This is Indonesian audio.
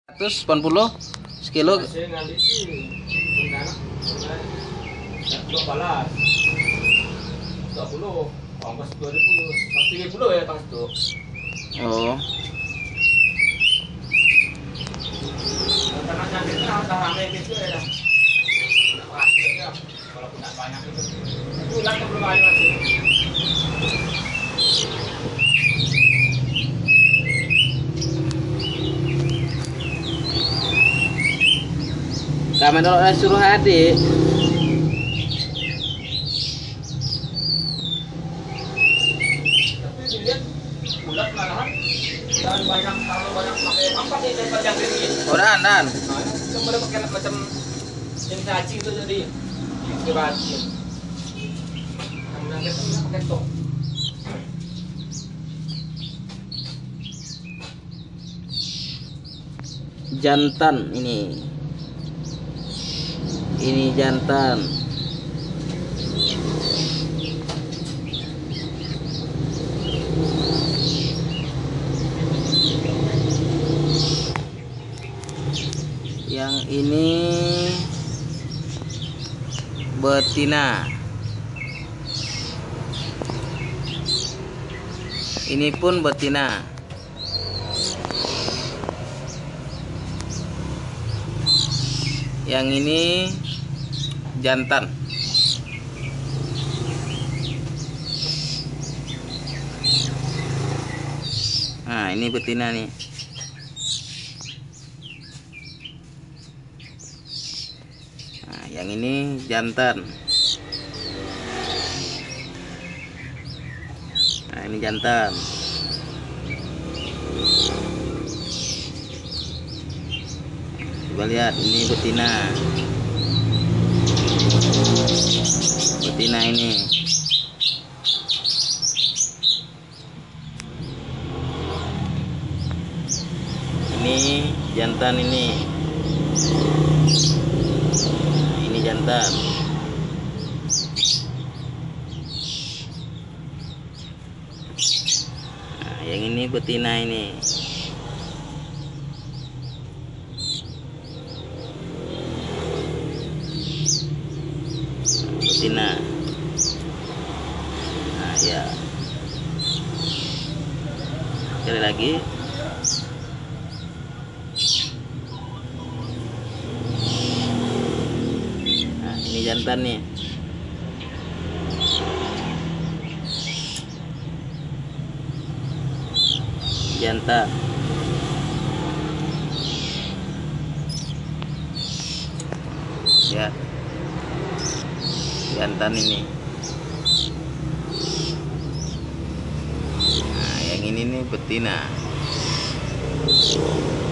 180 sekilo. Saya ngambil sih dua balas 20 ongkos 2000 130 ya tang itu. Oh, Karena nyampe itu harus rame gitu ya dah. Pasti ya walaupun tidak banyak itu. Bulan belum ada masih. kami kalau suruh adik. Tapi dilihat bulat malahan dan banyak kalau banyak pakai pampak ya daripada yang ini. Udah dan. Kemarin pakai macam yang cacing itu jadi dibacin. Kemudian kita pakai tok. Jantan ini jantan. Yang ini betina. Ini pun betina. Yang ini jantan. Nah, ini betina nih. Nah, yang ini jantan. Nah, ini jantan. Coba lihat, ini betina. Betina ini. Ini jantan ini. Ini jantan. Nah, yang ini betina ini. Betina. Nah, ya. Sekali lagi. Nah, ini jantan nih. Jantan. Ya. Jantan ini. Nah, yang ini nih betina.